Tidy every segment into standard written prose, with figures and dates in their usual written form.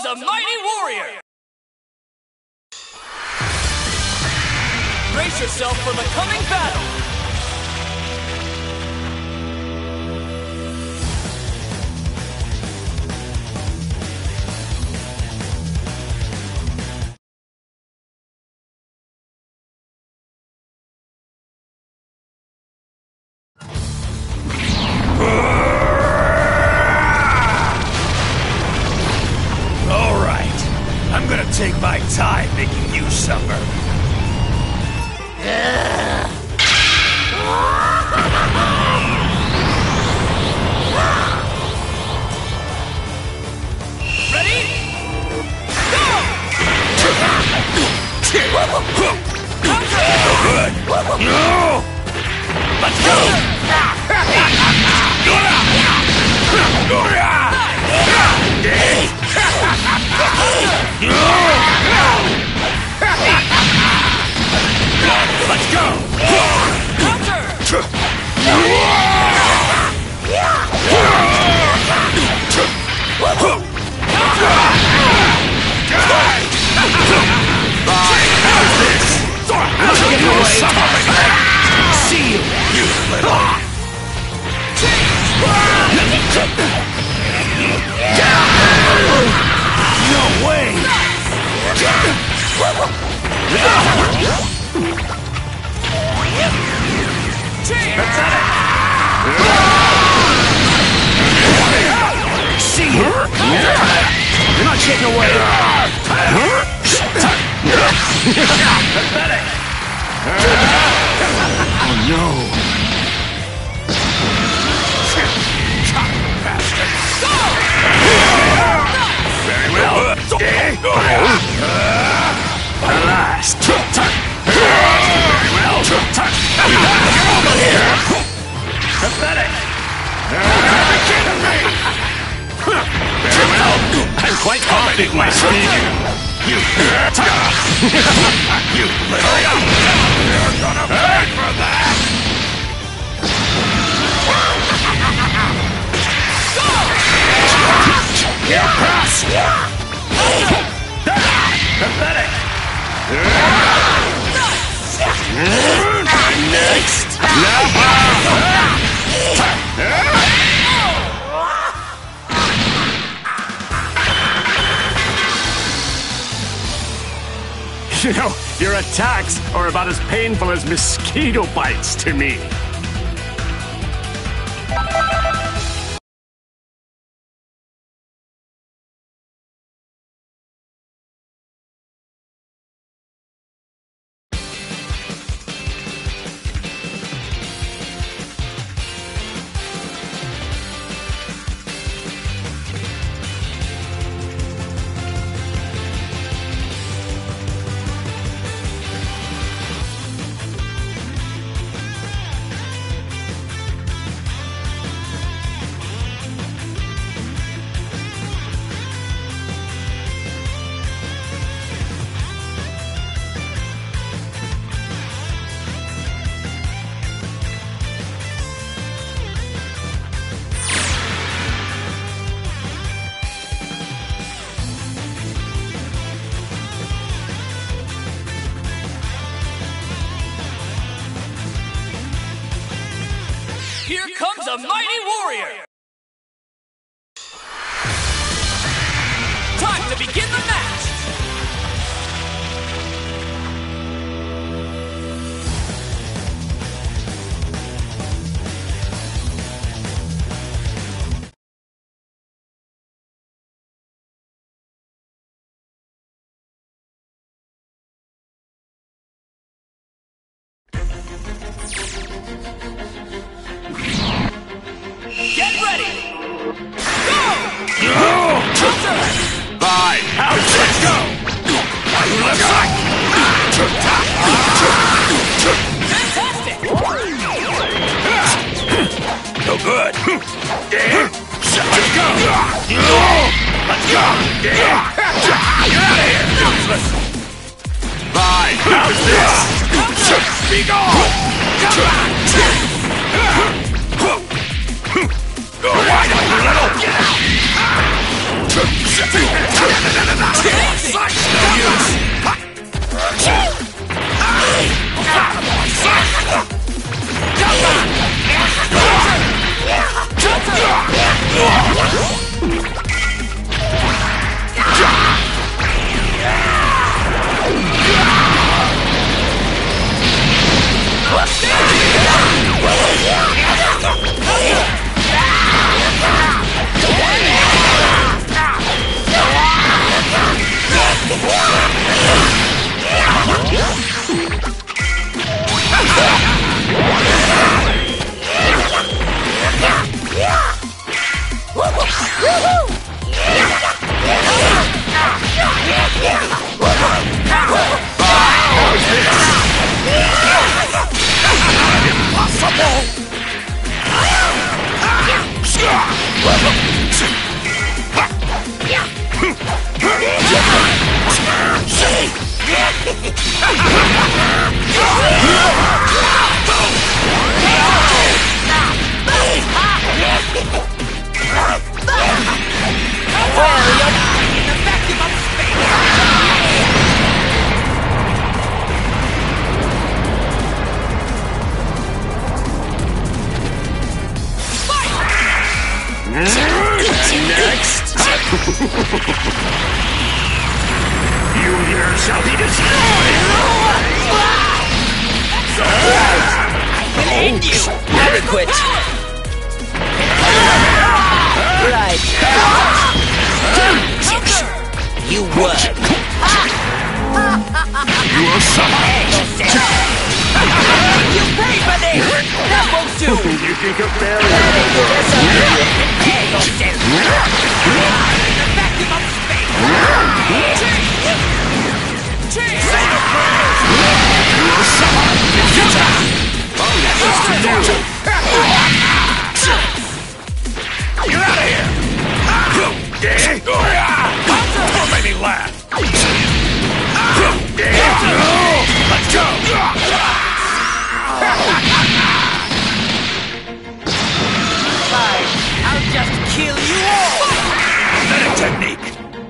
a mighty warrior! Brace yourself for the coming battle! Take my time making you suffer. Ready? Go! Good. No! Let's go! Let's go! Counter! How's this? Let's get away! See you, you little... No way! See you! You're not getting away! Pathetic! Oh no! Very well! Alas! Very well! Get over here! Pathetic! Very well! I'm quite confident in my speed! You little... You're gonna pay for that! Here, pass! Pathetic! Next! Nappa! You know, your attacks are about as painful as mosquito bites to me. Here comes a mighty warrior! Time to begin the match! Get ready! Go! Fine! Let's go! Fantastic! No good! Let's go! Let's go! Get out of here! Useless! Fine! How's this? Be gone! Come on! Go wide up, you little! Get out! Next! You here shall be destroyed! I will end you! Adequate. Right. You were. You will suffer! You pay for this! That won't do! You think a failure? Vacuum of space! You will suffer! Get out of here! Don't make me laugh! Let's go! Fine. I'll just kill you all! Pathetic technique!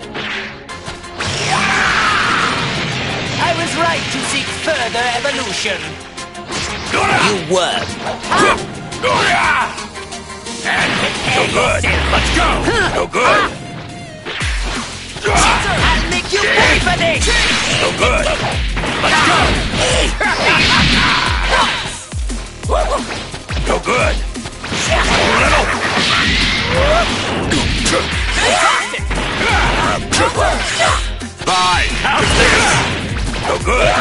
I was right to seek further evolution. You were. No good! Let's go! No good! I'll make you pay for this! No good! Let's go! No good! Little! Bye! How's this? No good!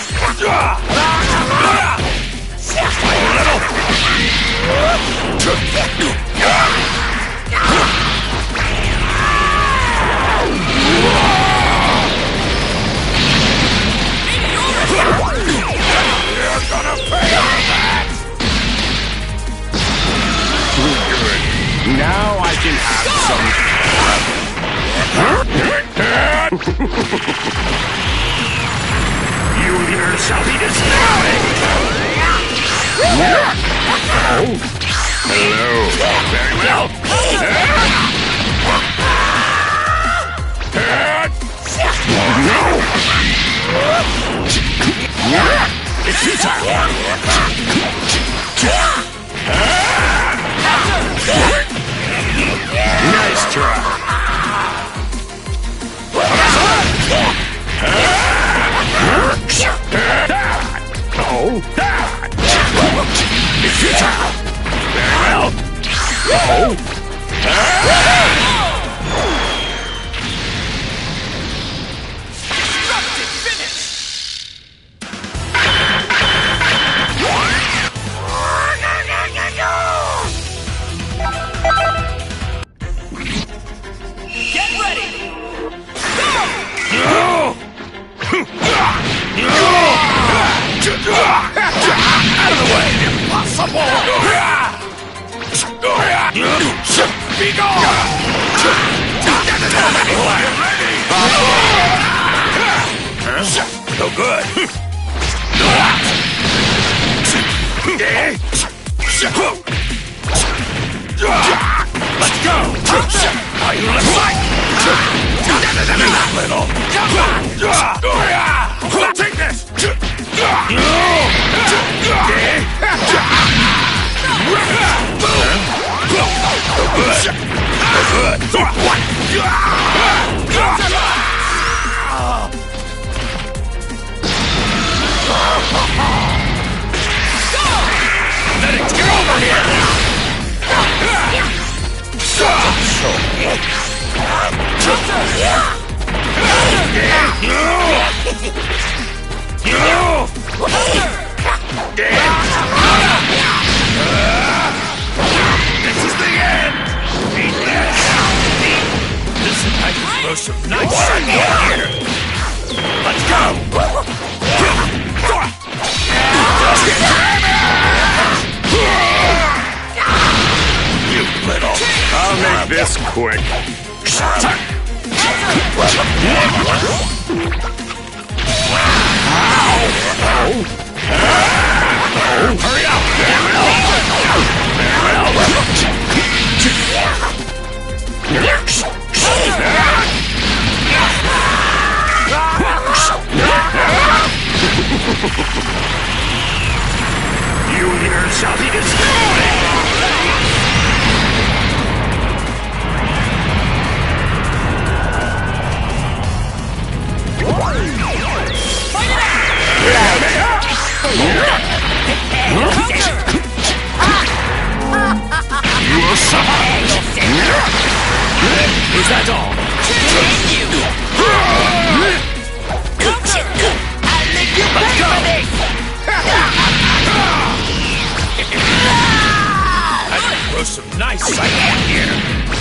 You're gonna pay on that! Good. Now I can have some... You here shall be destroyed! Oh. Hello. Very well. No! It's your time! Nice try! Oh! It's your time! Very well! Oh! Destructive finish! Get ready! Go! Out of the way! Impossible! Be gone! No good! Let's Let's go! Are you listening? Little! Come on! Take this! Medics, get over here! This is the end! Listen, I can throw some nice shit here. Let's go! You little... I'll make this quick. Hurry up! You here shall be destroyed! You will suffer! Is that all? I'll make you pay for this! I can throw some nice sight here.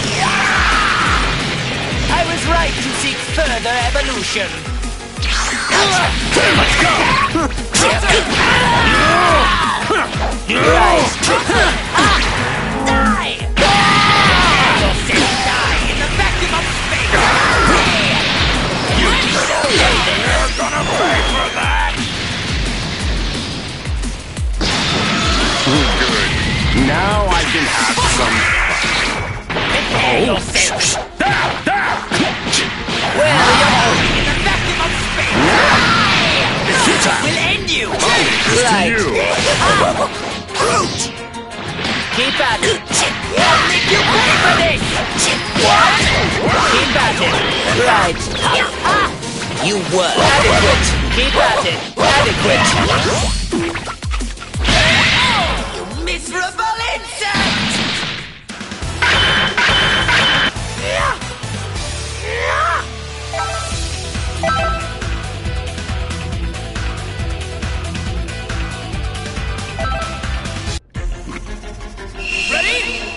I was right to seek further evolution. Let's go! Right. Die! You'll sit and die in the vacuum of space! You little... You're gonna pay for that! Good. Now I can have some Prepare yourself! There! Well, you're in the vacuum of space! It's your time! We'll end you! to you. Keep at it! I'll make you pay for this! What? Keep at it! Right. You were adequate! Keep at it! Adequate! You miserable insect! Ready?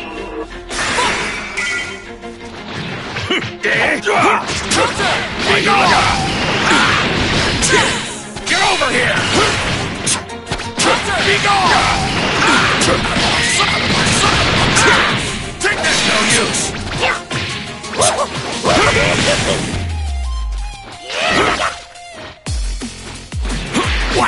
Get over here! Be gone! Take this, no use! What?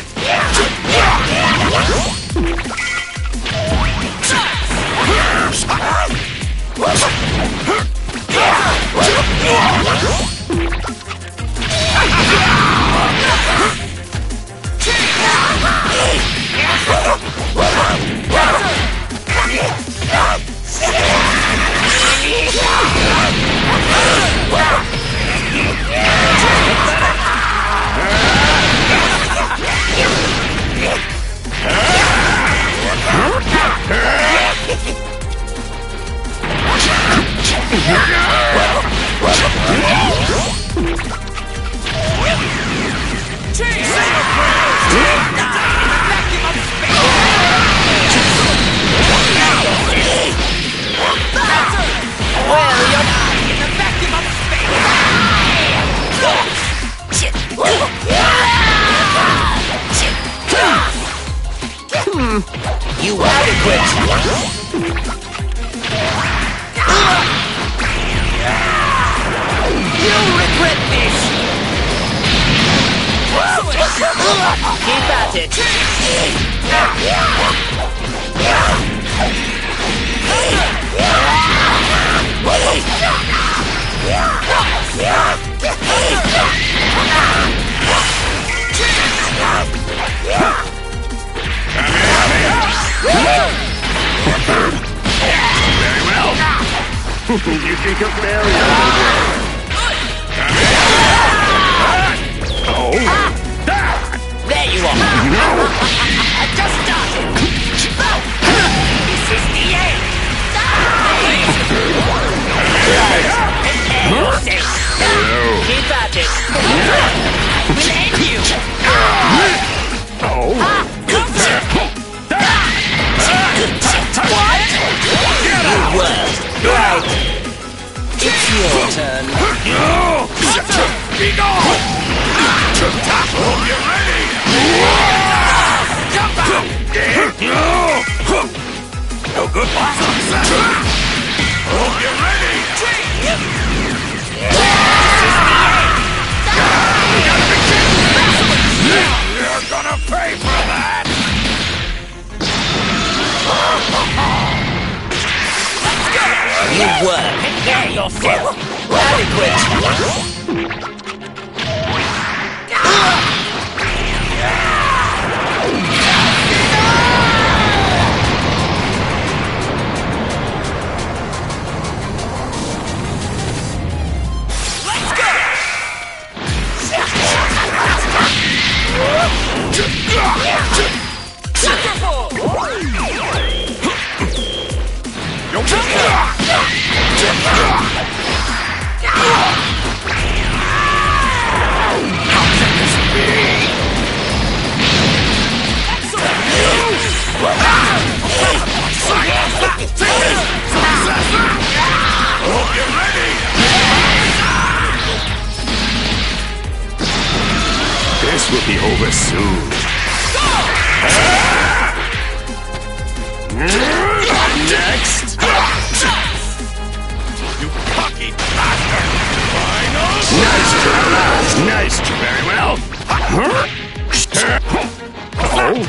You adequate! You'll regret this! Keep at it! Very well. You think a barrier will work? Oh! There you are! No! Just started! This is the end! Keep at it! We'll end you! Oh! What? Good work! Right! It's your turn! Be gone! Hope you're ready! Jump out! No good, boss. Hope you're ready! You're gonna pay for that! You work! Prepare yourself! Adequate! This will be over soon. Next! You cocky bastard! Nice try! Nice try! Very well! Oh!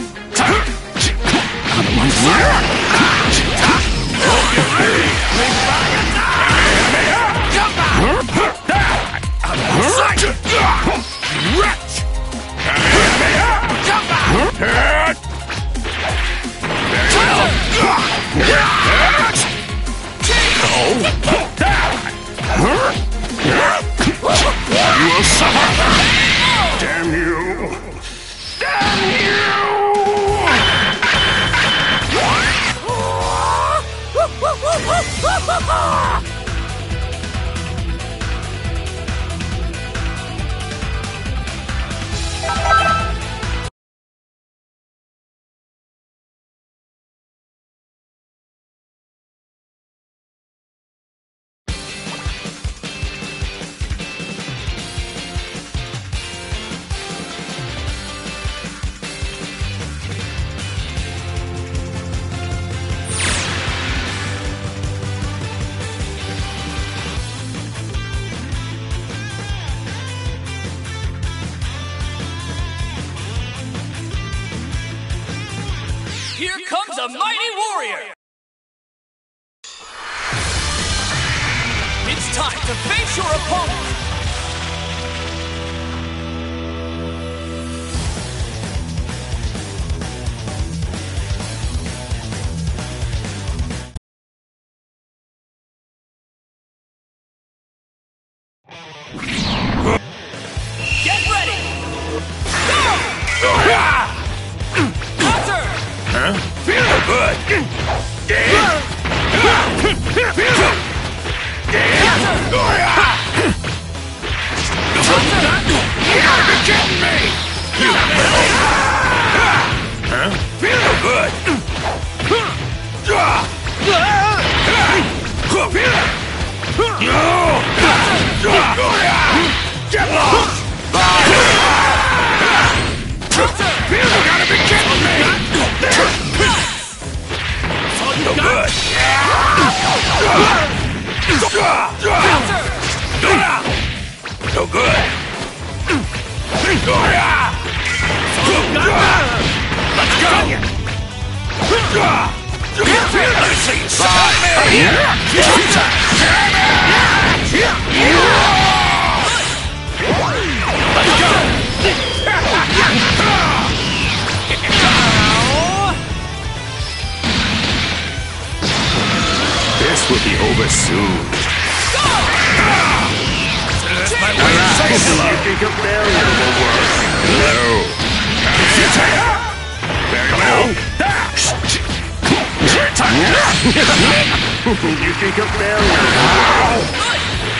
Hope you're ready! Wretch! Very well! You will suffer! Damn you! Damn you! Here comes a mighty warrior! It's time to face your opponent! Get ready! Go! Counter! Huh? Feel good! You gotta be kidding me! You little... Huh? Feel good! Get lost! You gotta be kidding me! No good! No good! Let's go! Let's see! This will be over soon. That's my way of saying hello. You think a failure will work? No. Very well. You think a failure will work?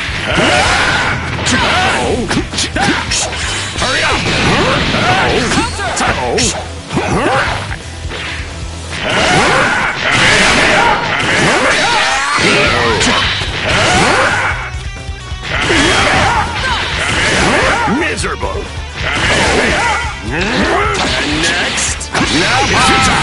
Hurry up! Miserable. And next, Nappa.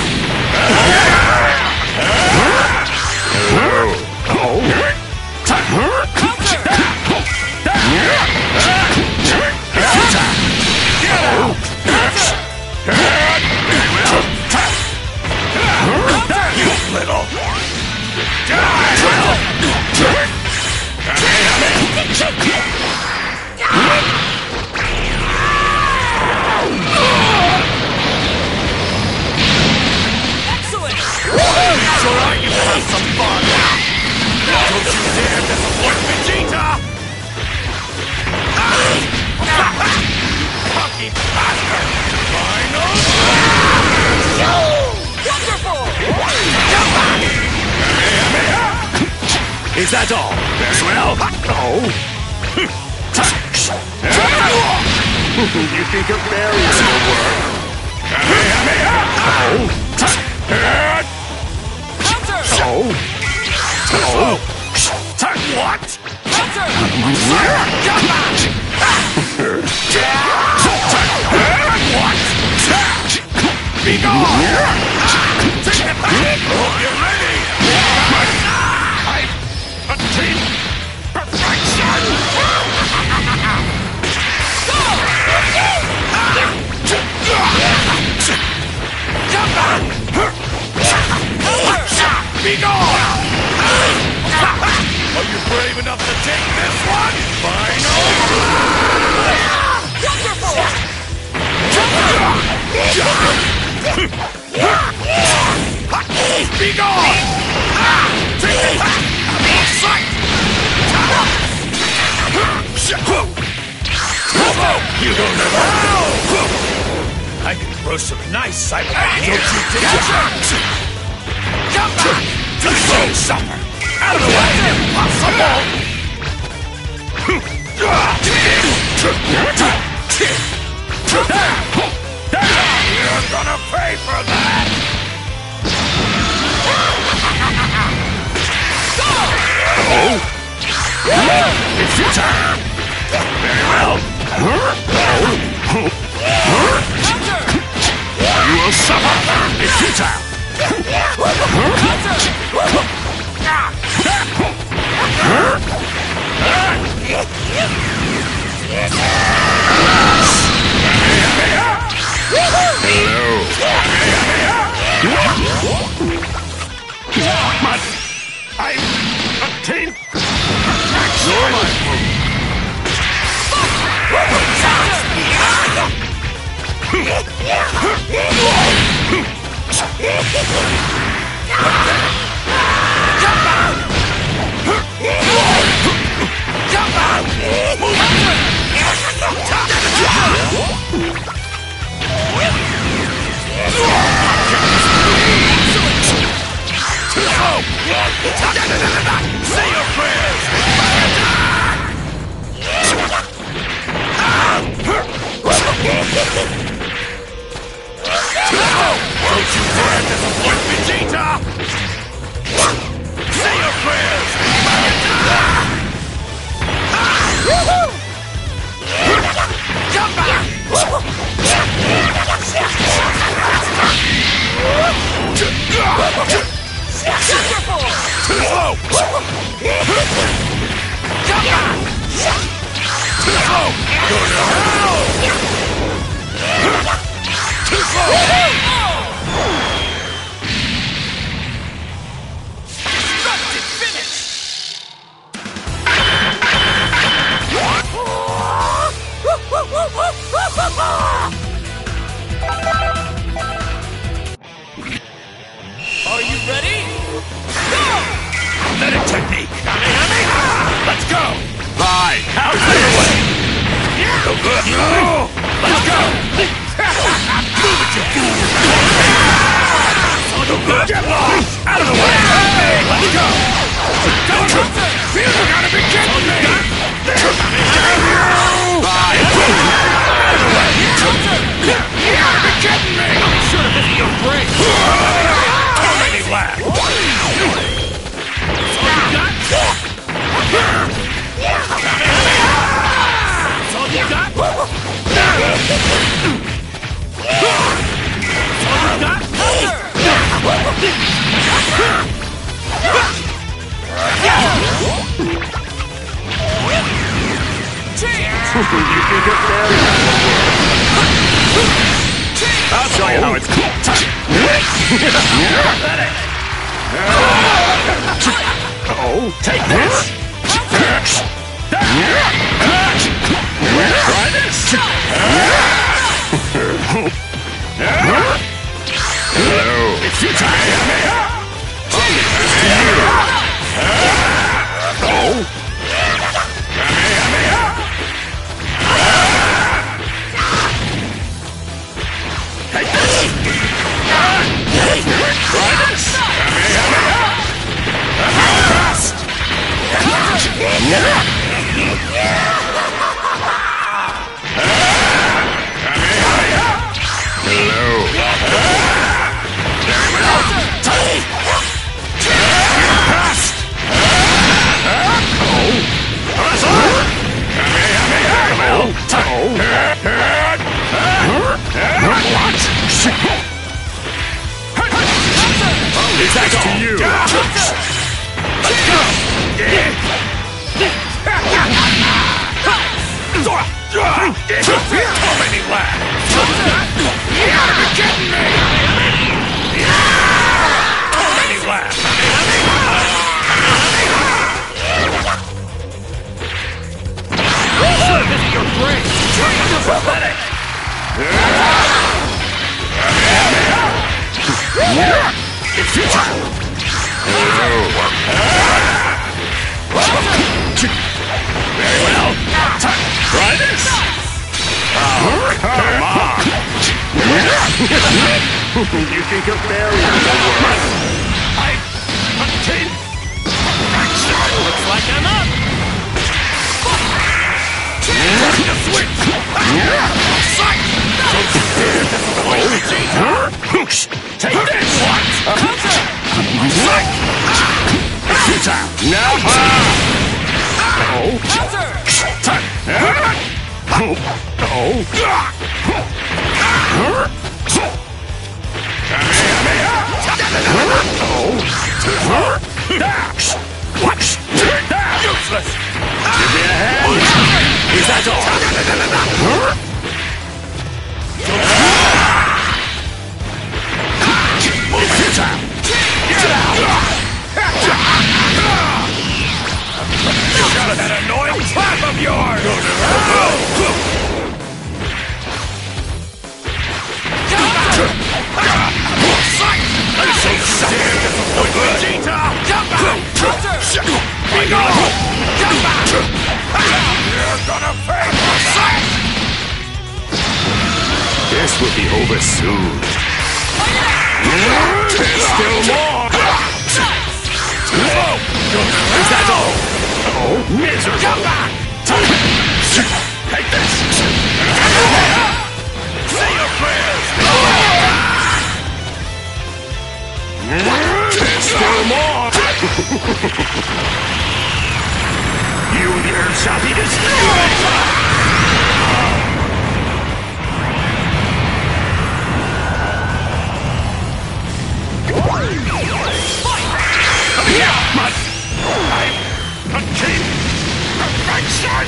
You little... Excellent! It's alright, you can have some fun! Don't you dare disappoint Vegeta! Cocky bastard! Final! Wonderful! Is that all? Very well. You think a failure will work? What? Be gone! Take it back! Hope you're ready! I've attained perfection! Be gone! Are you brave enough to take this one? Final! Wonderful! Be gone! Take it back! Sight! You don't know! I can throw some nice cyber don't you dare! Come back! To show suffer! Out of the way! Impossible! You're gonna pay for that! It's your turn! Very well! You will suffer! It's your turn! But I obtained your life. Say your prayers! Don't you dare disappoint Vegeta! Say your prayers! Come back! Wonderful! Too slow! Come back! Too slow! Go to hell! Too slow! Constructed finish! Are you ready? Go! Let it take Right! Out of the way! No good! No! Let's go! Move it, you fool! No good! Get lost! Out of the way! Hey! Let's go! You gotta be kidding me! Bye! Out of the way! You gotta be kidding me! I'm sure this is your break! Don't make me laugh! That's all you got? I'll show you how it's oh, take this! Try this! Hello! It's your time! Oh! Take this! Try this! Hello. It's back to you. Let's go. Don't make me laugh. You gotta be kidding me. Don't make me laugh. This is your break. You're pathetic. It's your time. Very well. Try this. Oh, come on. You think you're very I'm a king. Looks like I'm up. Time to switch. Sight. Don't you dare disappoint me, Jesus. Take this. What? Sight. It's your time. Nappa. Oh. Time. Oh. Useless! Give me a hand! Is that all? It's your time! Get out! You got that annoying slap of yours! This will be over soon. There's still more! Is that all? Oh, miserable! Come back! Take this! Say your prayers! There's still more! You and your shall be destroyed! But I'm a king! Perfection!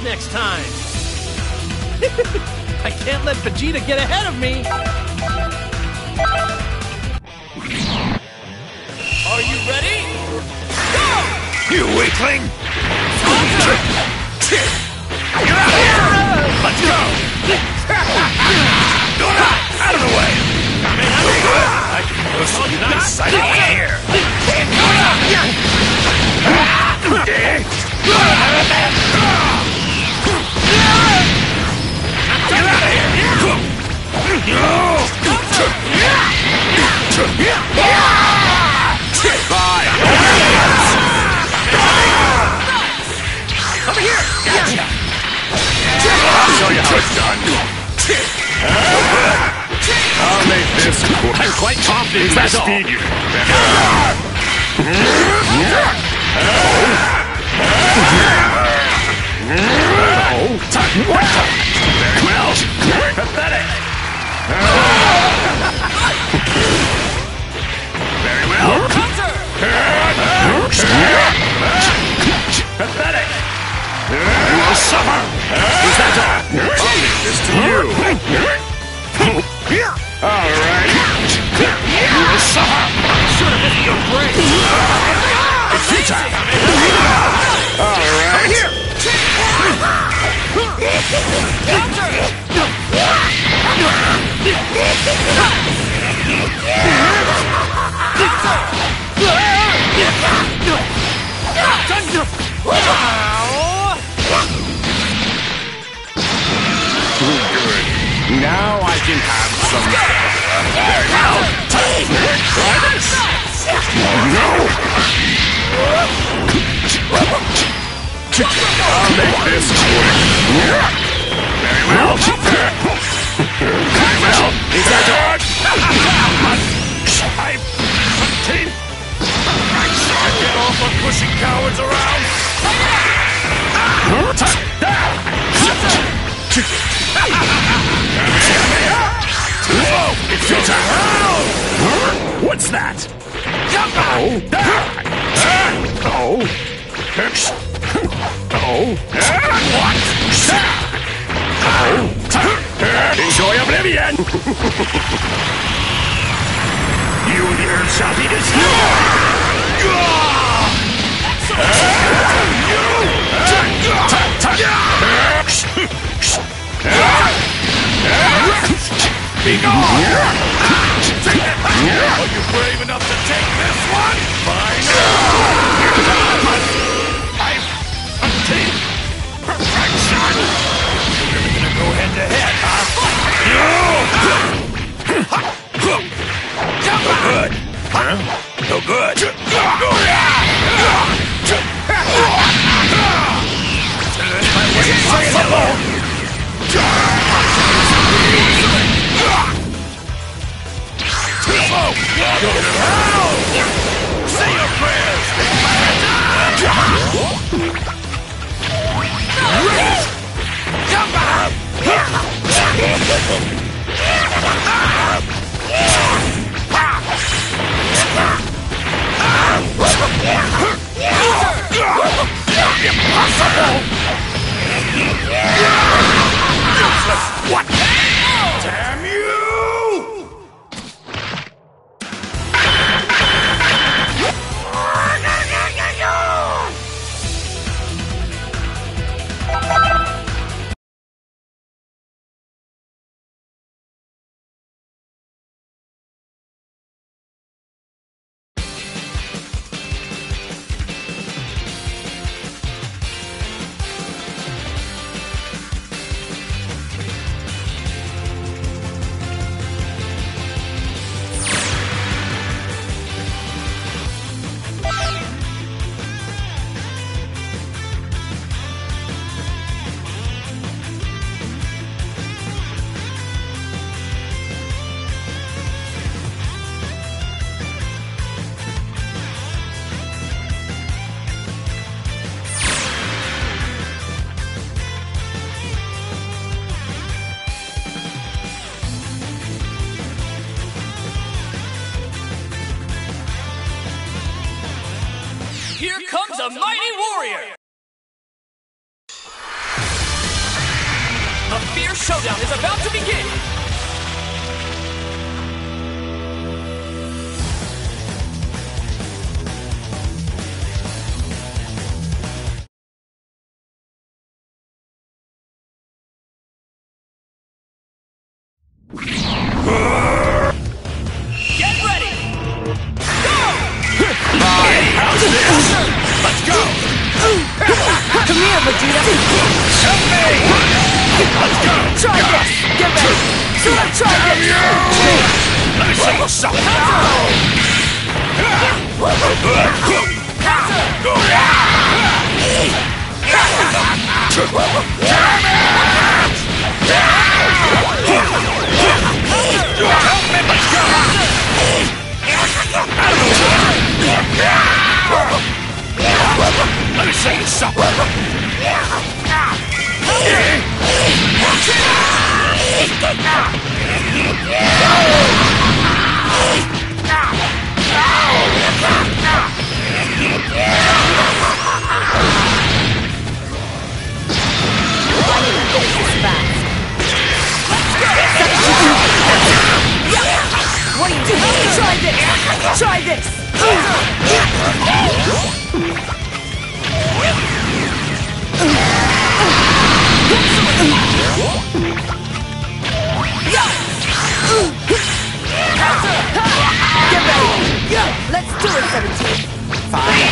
next time. I can't let Vegeta get ahead of me. Are you ready? Go! You weakling! Get out of here! Let's go! Out of the way! I can throw some nice sight in here! Get out of here! Bye! Over here! Gotcha! I'll show you how it's done. I'll make this quick. I'm quite confident in my speed you. Very well. Pathetic. Very well. Pathetic. You will suffer. Is that all? I'll leave this to you. All right. You will suffer. Should have hit your brain. It's your time. All right. Here. Good. Now I can have some. Very well. Try this. No. I'll make this quick. Very well. Very well. Is that all? Get off of pushing cowards around. It's your turn. What's that? What? Enjoy oblivion. You and the earth shall be destroyed. Be gone! Are you brave enough to take this one? Fine! I've obtained perfection! You're really gonna go head to head, huh? No good! Huh? No good! Say hello! Say your prayers! Come back! Impossible! What? Damn you! showdown is about to begin! Get ready! Go! How's this? Let's go! Come here, Vegeta! Help me! Let's go! Try this! Get ready! Try this! Let me see you something! Let me see you something! What are you doing? Try this! Try this! Get ready! Let's do it, 17! Fine.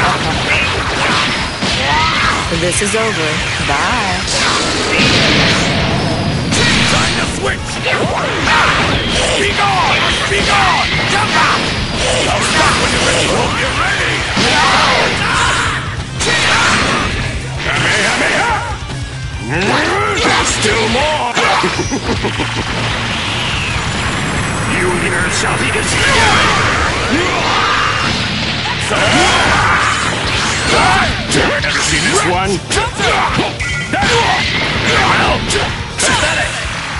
This is over. Bye. Time to switch! Be gone! Be gone! Jump out! I'll stop when you're ready! Hope you're ready! There's still more! You here shall be destroyed! Never seen this one! Well, pathetic!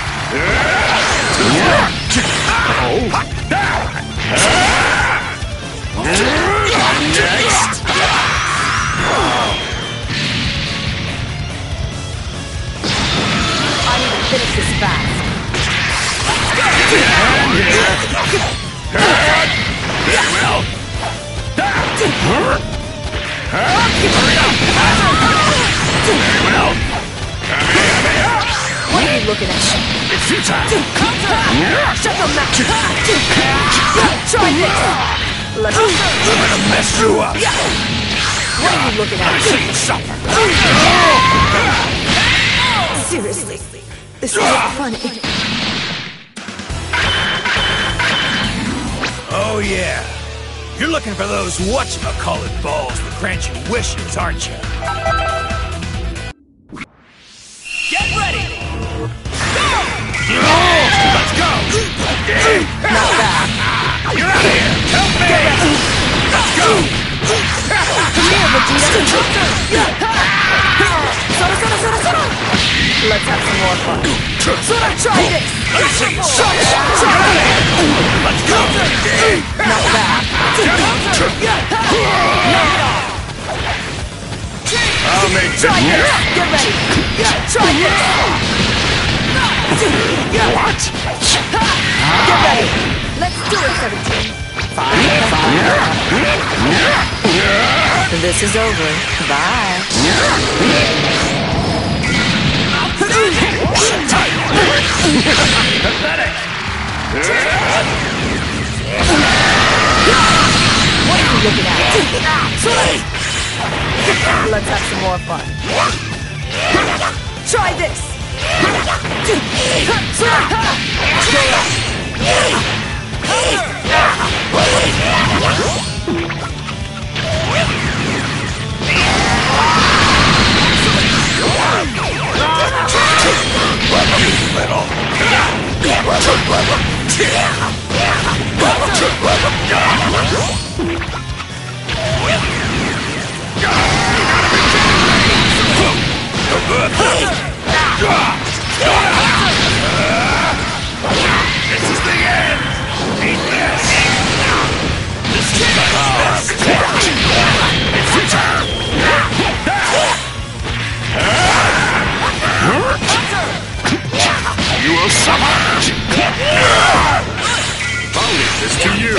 Next! I need to finish this fast. What are you looking at? It's your time! Shut your mouth! Try this! Let's I'm gonna mess you up! What are you looking at? See you suffer! Seriously, this isn't funny. Oh yeah, you're looking for those whatchamacallit balls that grant you wishes, aren't you? Get ready! Let's go! Not bad. You're out of here! Help me! Let's go! Come here, Vegeta! Let's have some more fun. Try this! Let's see you suffer! Let's go! Not bad. I'll make this Try this! Get ready! Try this! What? Get ready! Let's do it, 17! This is over. Bye. Pathetic! What are you looking at? Let's have some more fun. Try this! This is the end! Eat this! This is my last! It's your turn! will suffer! I'll leave this to you!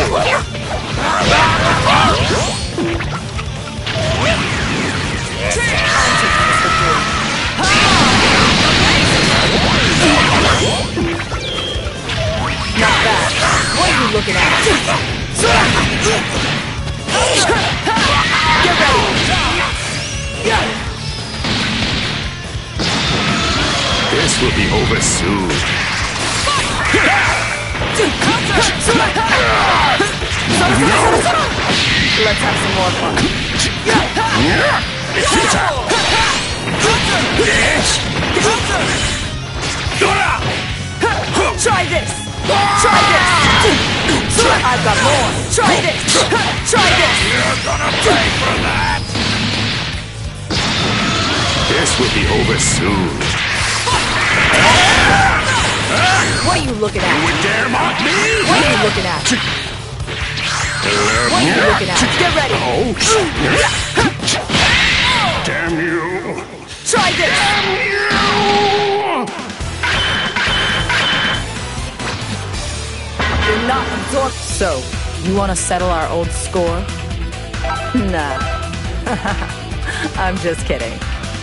Not bad. What are you looking at? Get ready! This will be over soon. Let's have some more fun. It's your turn! Try this! Try this! I've got more! Try this! Try this! You're gonna pay for that! This will be over soon. What are you looking at? You would dare mock me? What are you looking at? What are you looking at? Get ready! Damn you! Try this! You're not absorbed. So, you want to settle our old score? Nah. I'm just kidding.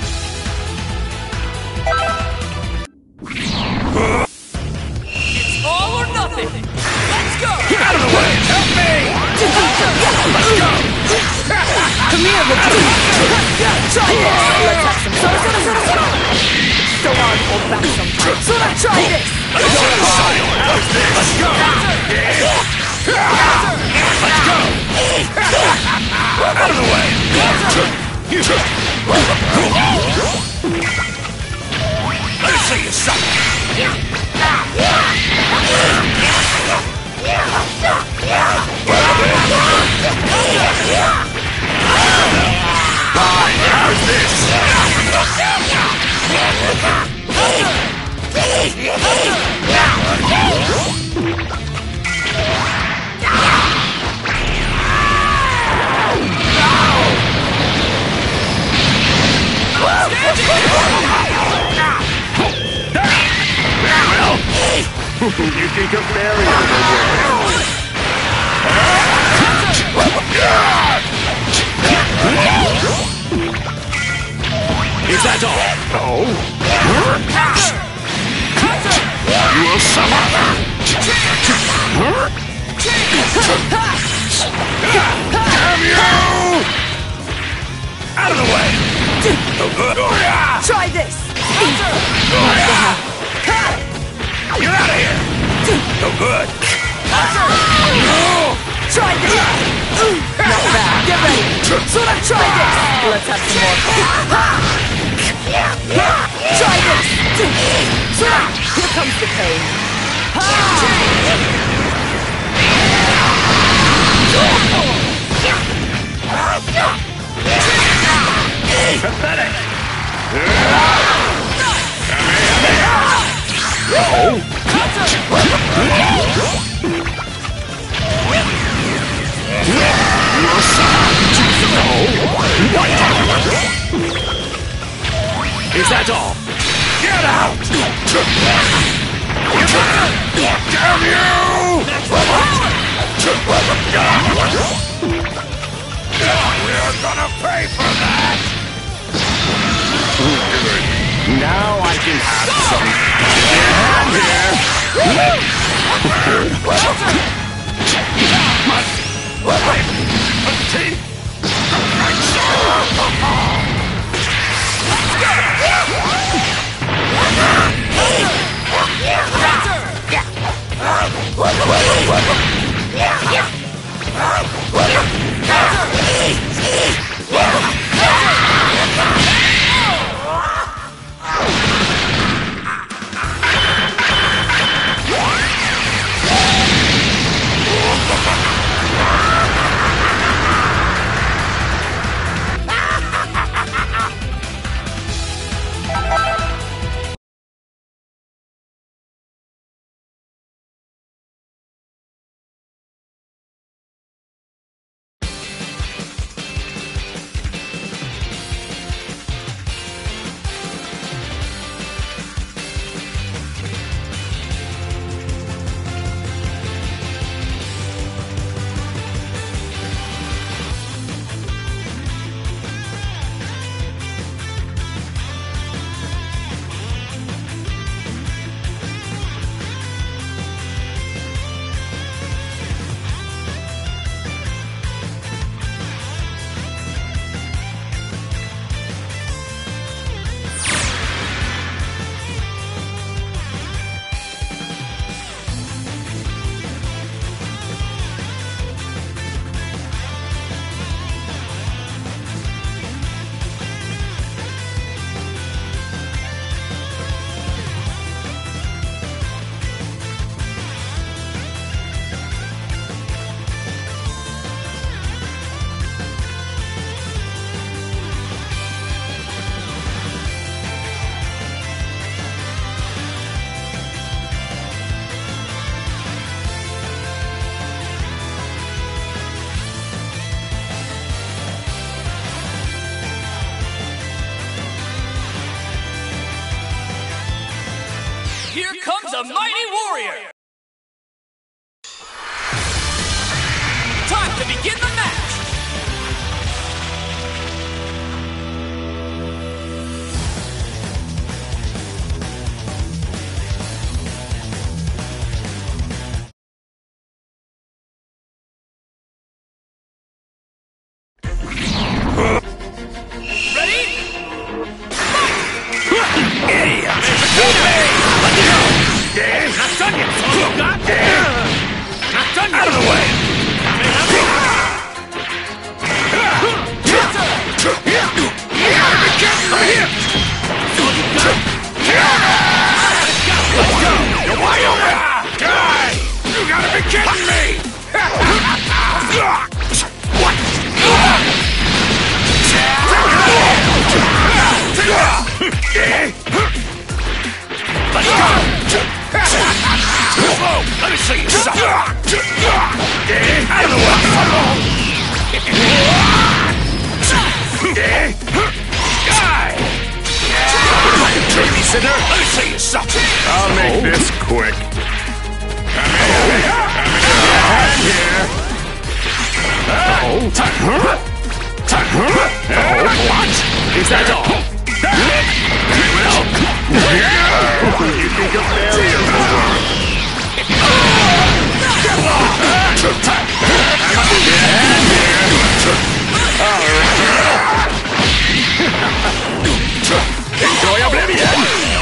It's all or nothing. Let's go. Get out of the way! Help me! Let's go! Come here, Richard! Try this! Let's have some fun. So hard to hold back sometimes. Try this! Let's go! Let's go! Out of the way! Let me see you suffer! How's this? You think a barrier will Is that all? Oh? You will suffer! Damn you! Out of the way! Try this! You're out of here! No good! Try this! Not bad. Get ready! Try this! Let's have some more fun. Try this! Here comes the pain. Pathetic! Is that all? Get out! Damn you! We're gonna pay for that! Now I can have some. Here comes a mighty warrior! Time to begin the match! Let me see you suck! Out of the babysitter! Let me see you suck! I'll make this quick. Come here. What? Is that all? What do you think of failure? Enjoy oblivion!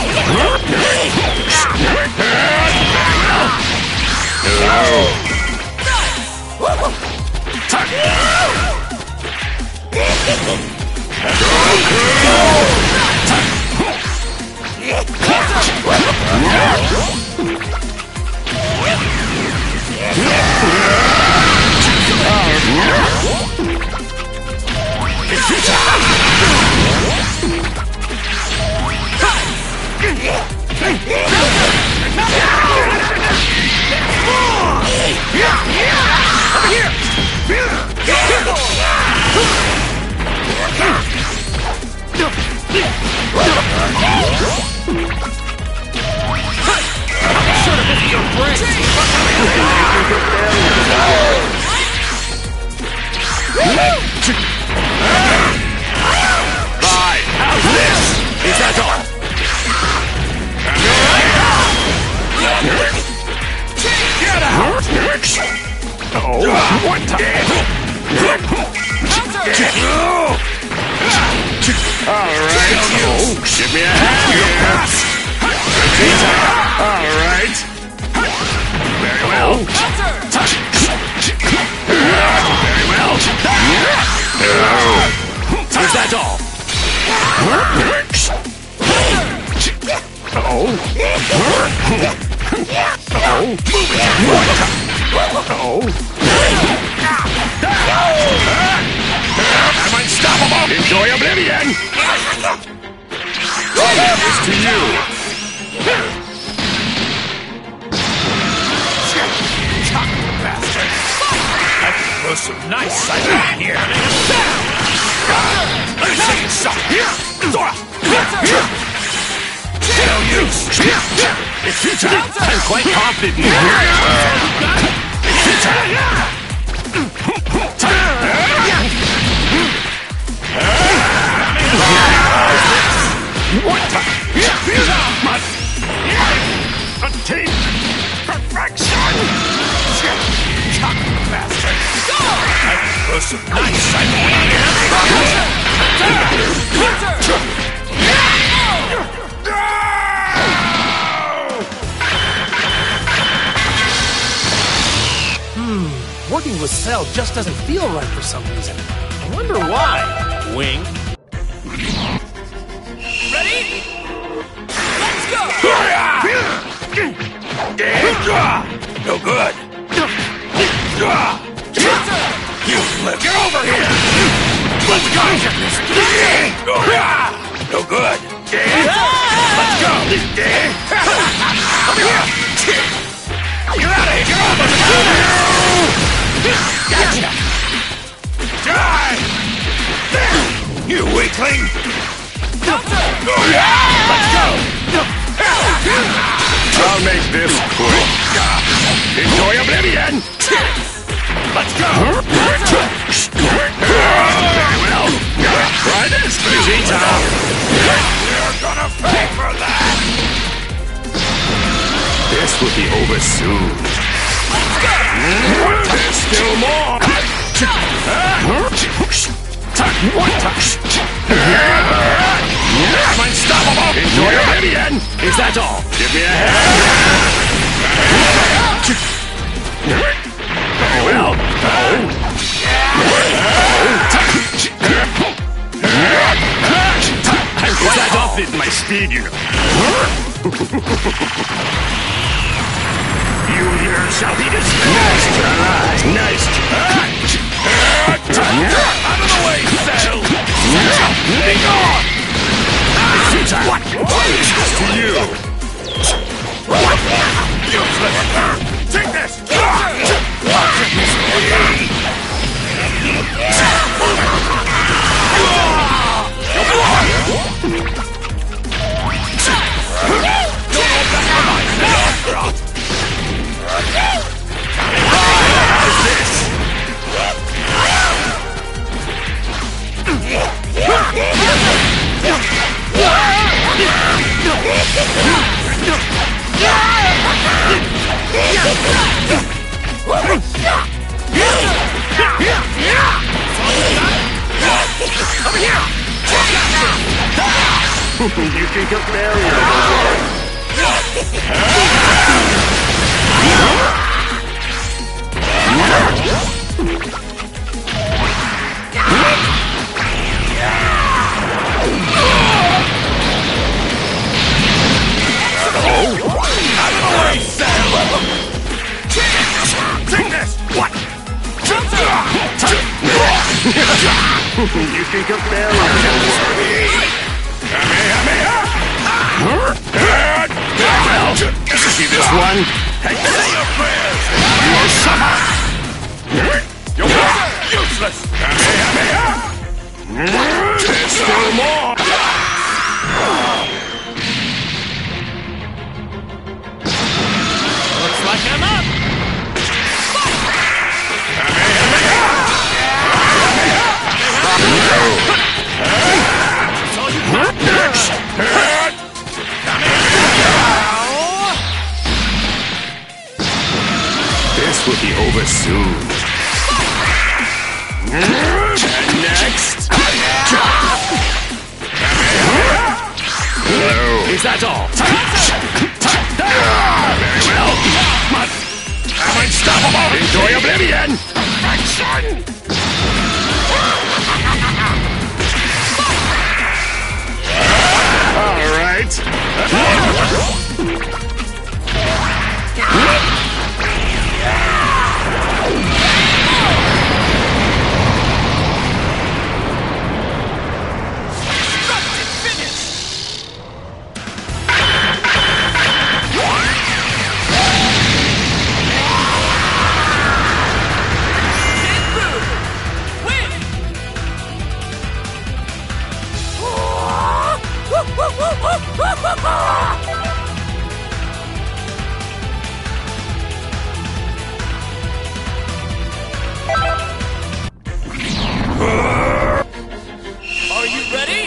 Give me a hand here. Alright. Very well. Very well. Is that all? I'm unstoppable! Enjoy oblivion! This to you! Bastard! I can throw some nice cyber in here! Let me see you suck! No use! It's futile! I'm quite confident in you! It's futile! What the? Attain perfection! Cock bastard! I can throw some nice cyber in here! Working with Cell just doesn't feel right for some reason. I wonder why. Wing. Ready? Let's go! No good! You flip! Get over here! Let's go! No good! Let's go! You're out of here! You're out of here! Gotcha! Die! You weakling! Let's go! I'll make this quick. Enjoy oblivion! Let's go! Very well. Try this, Vegeta! You're gonna pay for that! This will be over soon. There's still more! I'm unstoppable! Enjoy oblivion! Is that all? Give me a hand! Very well! I'm quite confident in my speed, you know. You here shall be dismissed! Nice try! Out of the way, Cell! Be gone! What? To you! Useless! Take this! You think a barrier will work? Take this! What? You think a barrier will work? See this one? Hey, say your prayers! You're summer! You're useless! There's still more! Looks like I'm up! This will be over soon. And next... Hello. Is that all? Very well. I'm unstoppable. Enjoy oblivion. Action! All right. Are you ready?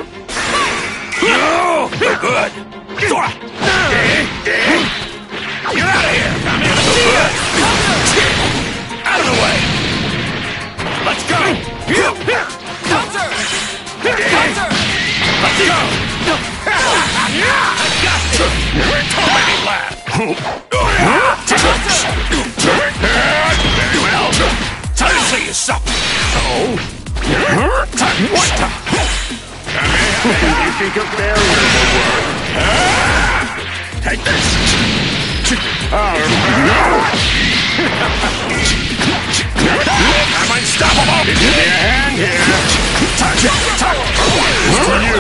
Oh, good. Get out of here. Out of the way. Let's go. Counter! Counter! Let's go. I got you. Don't make me laugh. Very well. Time to see you something. Oh. What? You think a barrier will work? Take this! Oh, no! I'm unstoppable! Give me a hand here! Touch it! Touch it! For you!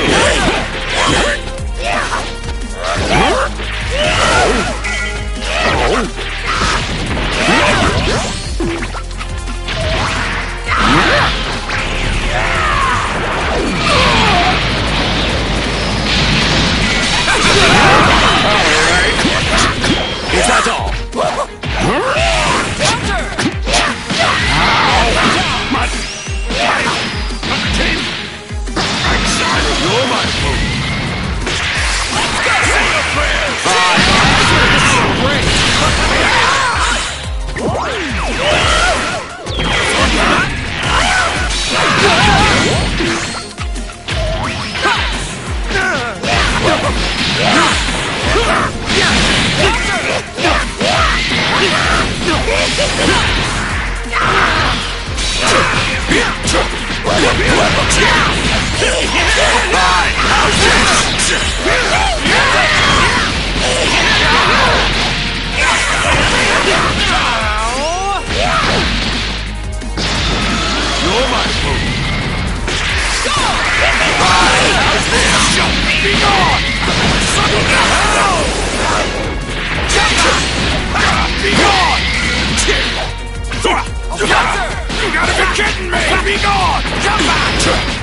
You gotta be kidding me! Be gone! Come back!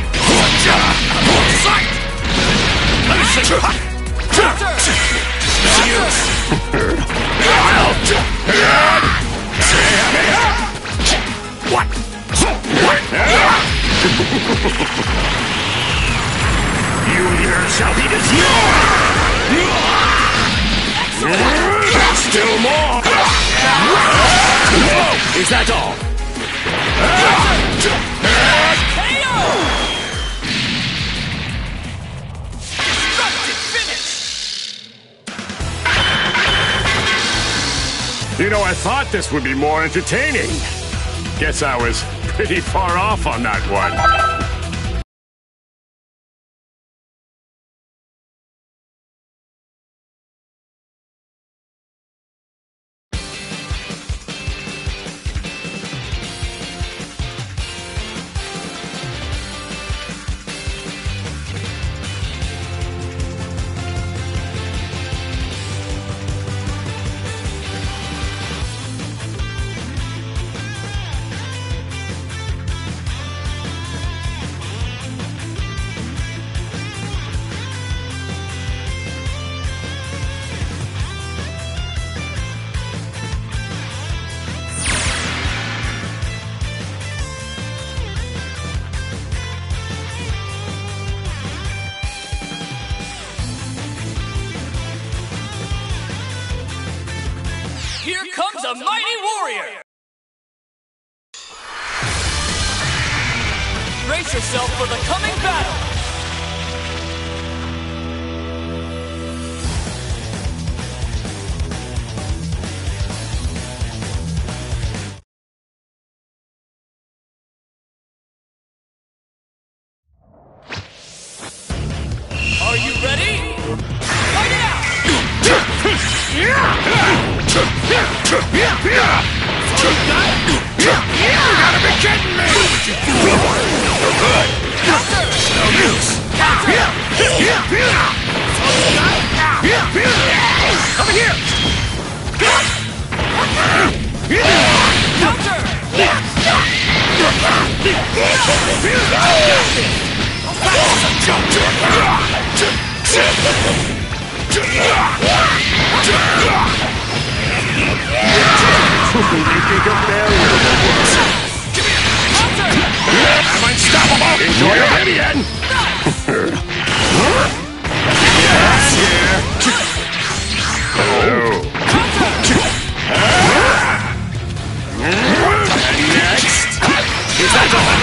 Sight! Let me see! What? You here shall be destroyed! Still more! Is that all? You know, I thought this would be more entertaining. Guess I was pretty far off on that one. Here comes a mighty warrior! Brace yourself for the coming battle! Are you ready? Fight it out! You gotta be kidding me! You're good! No use! Over here! I'm unstoppable! Enjoy your idiot! Yes, yeah! Next! Is that all?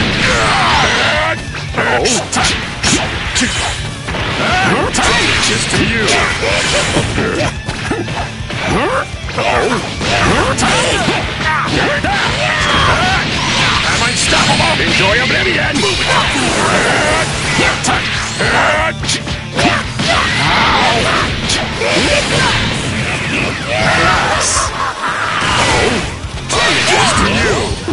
Just to you! I'm unstoppable! Enjoy oblivion! Just to you!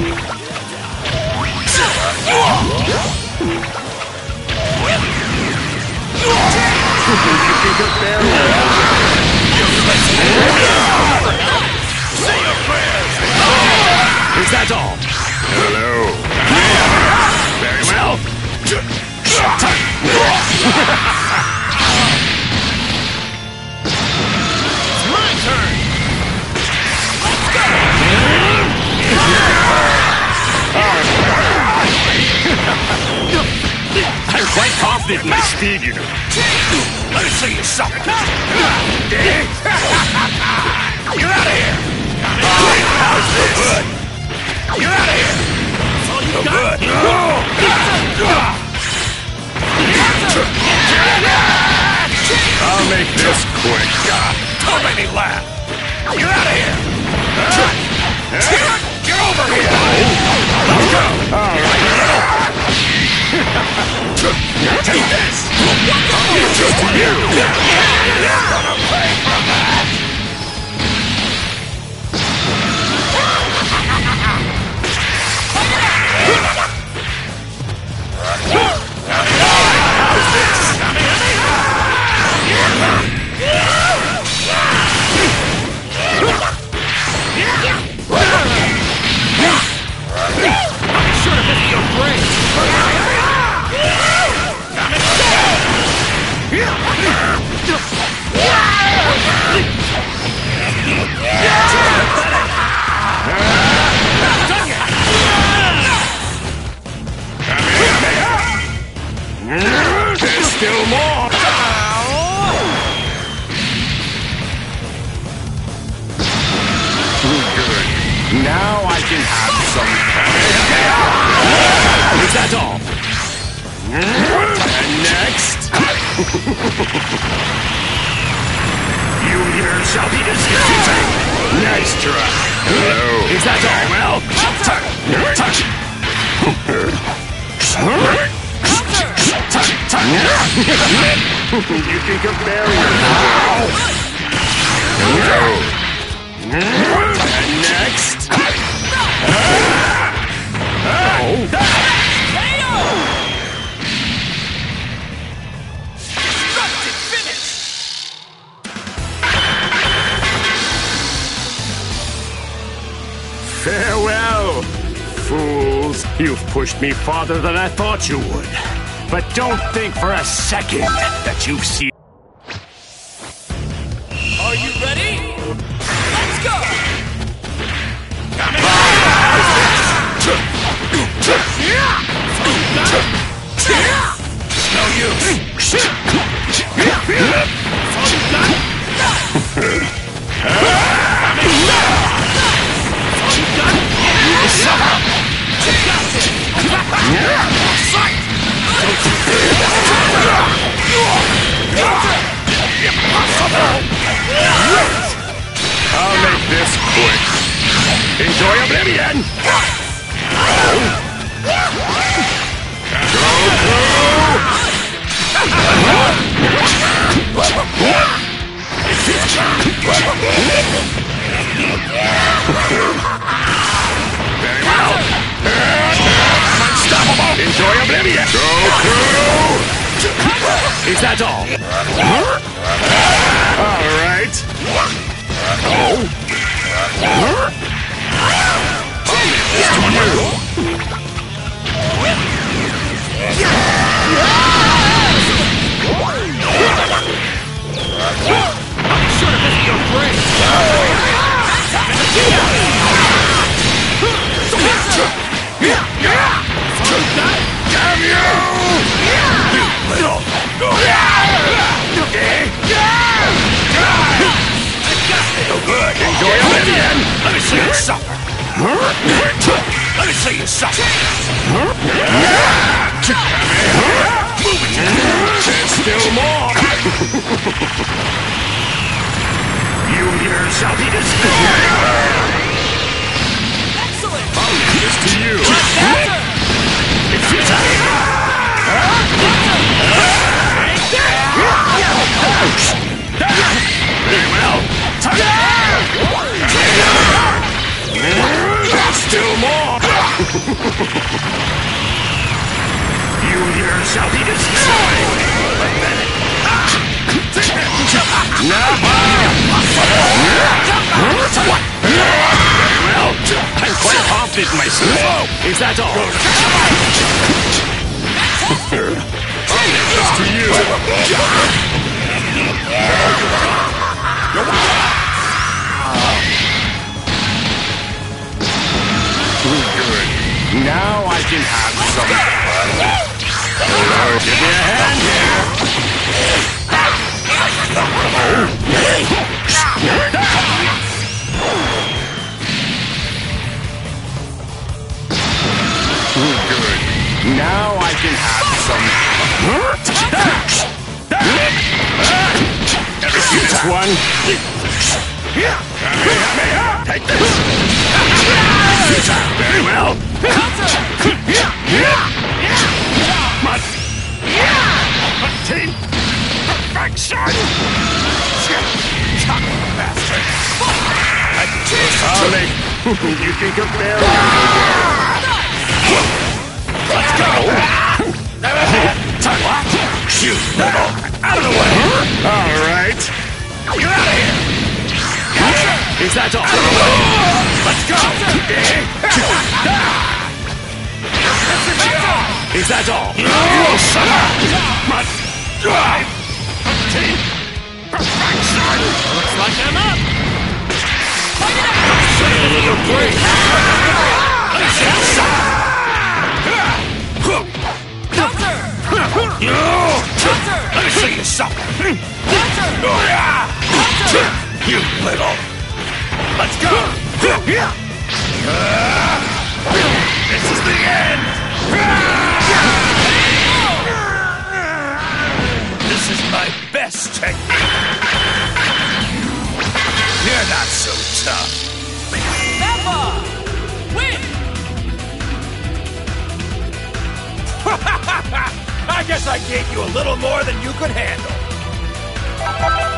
Say your prayers! Is that all? Hello. Very well. It's my turn. Let's go. I'm quite confident in my speed, you know. Let me see you suck. You're out of here! How's this? Good. You're out of here! No good. I'll make this quick. Don't make me laugh! You're out of here! Get over here! Let's go! All right. Take this! Just to you. You're gonna pay for that! How's this? Should have hit your brain. There's still more. Good. Now I can have some. Is that all? And next. You here shall be disputed! Nice try. Hello. Is that all? Well, touch! You think of barriers now? And next. Farewell, fools. You've pushed me farther than I thought you would. But don't think for a second that you've seen. Are you ready? Let's go! No use! I'll make this quick. Enjoy oblivion! Very well. Unstoppable! Enjoy oblivion! Goku! Is that all? All right. Should have hit your brain. Damn you! No good! Enjoy oblivion! Let me see you suffer! Let me see you suffer! There's still more! You here shall be destroyed! Excellent! This to you! It's your time! Very well! There's still more! You here shall be destroyed! Nappa! Well, I'm quite confident in myself. Is that all? This to you! Good. Now I can have some. Give me a hand here. one. Take this. Very well. Team perfection. Bastard. Charlie, you think of failure? Let's go. What? Shoot, little. Out of the way. All right. You're out of here. Is that all? Let's go. Is that all? You shut up. Drive. Team perfection. Looks like I'm up. Fight it out. Say a little break. Counter. Counter. Let me see you something. Counter. Counter. You little. Let's go. This is the end. This is my best technique. You're not so tough. Nappa. Win. I guess I gave you a little more than you could handle.